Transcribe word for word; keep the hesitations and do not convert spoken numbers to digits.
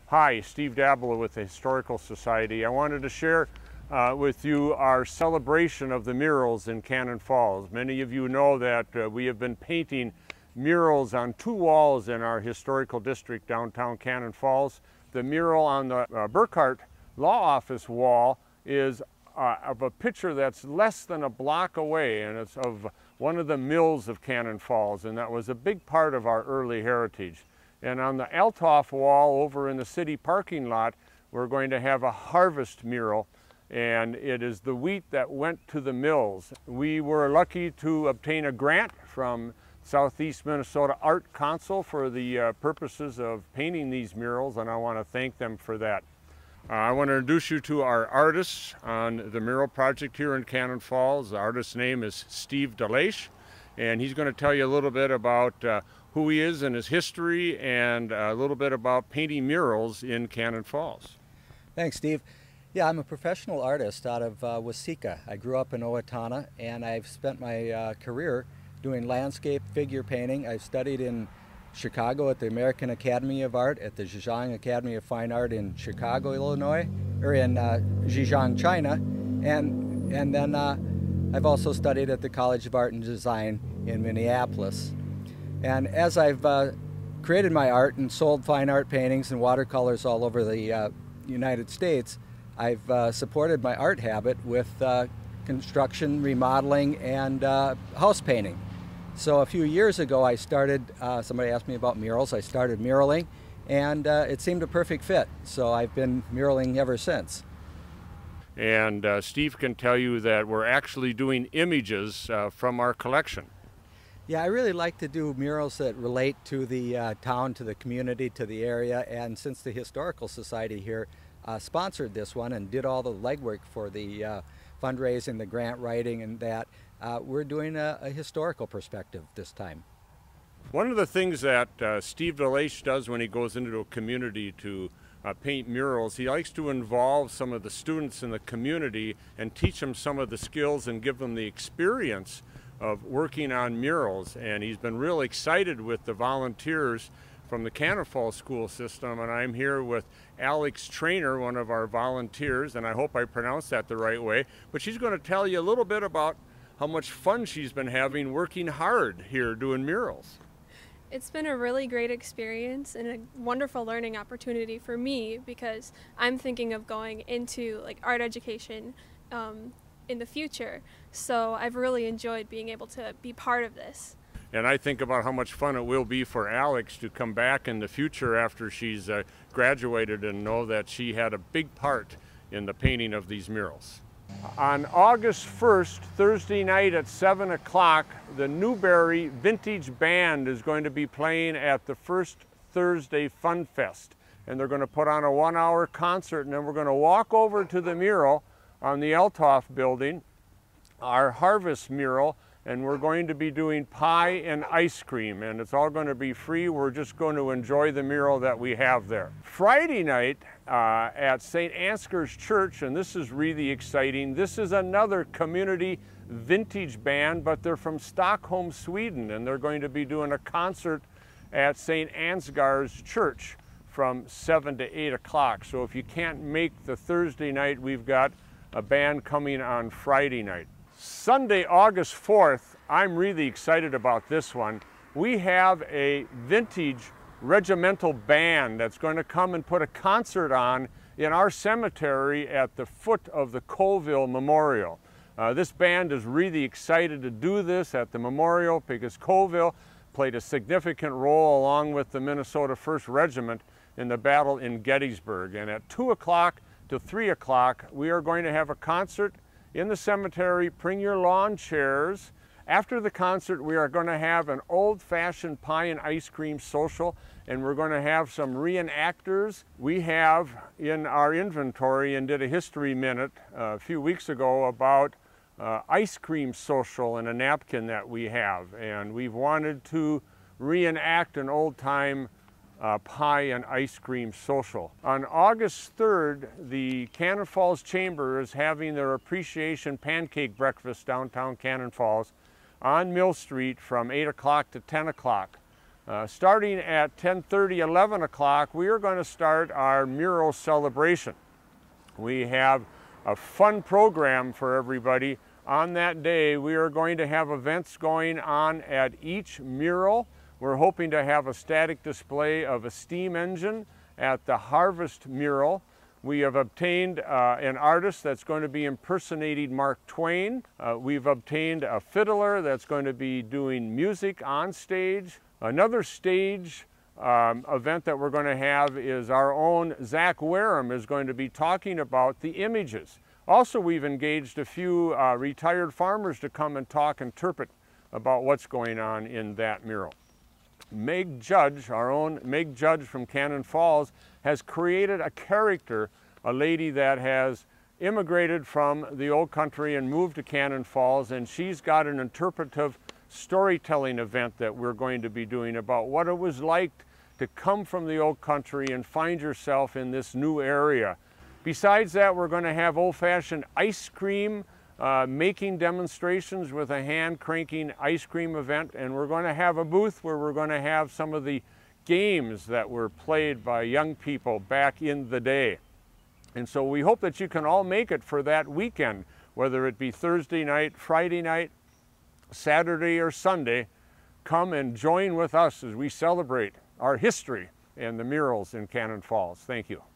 Hi, Steve Dabla with the Historical Society. I wanted to share uh, with you our celebration of the murals in Cannon Falls. Many of you know that uh, we have been painting murals on two walls in our historical district downtown Cannon Falls. The mural on the uh, Burkhart Law Office wall is uh, of a picture that's less than a block away, and it's of one of the mills of Cannon Falls, and that was a big part of our early heritage. And on the Althoff wall over in the city parking lot, we're going to have a harvest mural, and it is the wheat that went to the mills. We were lucky to obtain a grant from Southeast Minnesota Art Council for the uh, purposes of painting these murals, and I want to thank them for that. Uh, I want to introduce you to our artists on the mural project here in Cannon Falls. The artist's name is Steve DeLaish, and he's going to tell you a little bit about uh, who he is and his history, and a little bit about painting murals in Cannon Falls. Thanks, Steve. Yeah, I'm a professional artist out of uh, Waseca. I grew up in Owatonna, and I've spent my uh, career doing landscape figure painting. I've studied in Chicago at the American Academy of Art, at the Zhejiang Academy of Fine Art in Chicago, Illinois, or in uh, Zhejiang, China, and, and then uh, I've also studied at the College of Art and Design in Minneapolis. And as I've uh, created my art and sold fine art paintings and watercolors all over the uh, United States, I've uh, supported my art habit with uh, construction, remodeling, and uh, house painting. So a few years ago I started, uh, somebody asked me about murals, I started muraling, and uh, it seemed a perfect fit. So I've been muraling ever since. And uh, Steve can tell you that we're actually doing images uh, from our collection. Yeah, I really like to do murals that relate to the uh, town, to the community, to the area, and since the Historical Society here uh, sponsored this one and did all the legwork for the uh, fundraising, the grant writing, and that, uh, we're doing a, a historical perspective this time. One of the things that uh, Steve DeLaish does when he goes into a community to uh, paint murals, he likes to involve some of the students in the community and teach them some of the skills and give them the experience of working on murals, and he's been real excited with the volunteers from the Cannon Falls school system. And I'm here with Alex Trainer, one of our volunteers, and I hope I pronounced that the right way, but she's going to tell you a little bit about how much fun she's been having working hard here doing murals. It's been a really great experience and a wonderful learning opportunity for me, because I'm thinking of going into like art education um, in the future. So I've really enjoyed being able to be part of this. And I think about how much fun it will be for Alex to come back in the future after she's uh, graduated and know that she had a big part in the painting of these murals. On August first, Thursday night at seven o'clock, the Newberry Vintage Band is going to be playing at the First Thursday Fun Fest. And they're going to put on a one hour concert, and then we're going to walk over to the mural on the Althoff building, our harvest mural, and we're going to be doing pie and ice cream, and it's all going to be free. We're just going to enjoy the mural that we have there. Friday night uh, at Saint Ansgar's Church, and this is really exciting, this is another community vintage band, but they're from Stockholm, Sweden, and they're going to be doing a concert at Saint Ansgar's Church from seven to eight o'clock. So if you can't make the Thursday night, we've got a band coming on Friday night. Sunday, August fourth, I'm really excited about this one. We have a vintage regimental band that's going to come and put a concert on in our cemetery at the foot of the Colville Memorial. Uh, this band is really excited to do this at the memorial because Colville played a significant role along with the Minnesota First Regiment in the battle in Gettysburg. And at two o'clock to three o'clock, we are going to have a concert in the cemetery. Bring your lawn chairs. After the concert, we are going to have an old-fashioned pie and ice cream social, and we're going to have some reenactors. We have in our inventory and did a history minute uh, a few weeks ago about uh, ice cream social and a napkin that we have, and we've wanted to reenact an old-time Uh, pie and ice cream social. On August third, the Cannon Falls Chamber is having their appreciation pancake breakfast downtown Cannon Falls on Mill Street from eight o'clock to ten o'clock. Uh, starting at ten thirty, eleven o'clock, we are going to start our mural celebration. We have a fun program for everybody. On that day, we are going to have events going on at each mural. We're hoping to have a static display of a steam engine at the Harvest mural. We have obtained uh, an artist that's going to be impersonating Mark Twain. Uh, we've obtained a fiddler that's going to be doing music on stage. Another stage um, event that we're going to have is our own Zach Wareham is going to be talking about the images. Also, we've engaged a few uh, retired farmers to come and talk, interpret about what's going on in that mural. Meg Judge, our own Meg Judge from Cannon Falls, has created a character, a lady that has immigrated from the old country and moved to Cannon Falls, and she's got an interpretive storytelling event that we're going to be doing about what it was like to come from the old country and find yourself in this new area. Besides that, we're going to have old-fashioned ice cream uh, making demonstrations with a hand cranking ice cream event, and we're going to have a booth where we're going to have some of the games that were played by young people back in the day. And so we hope that you can all make it for that weekend, whether it be Thursday night, Friday night, Saturday, or Sunday. Come and join with us as we celebrate our history and the murals in Cannon Falls. Thank you.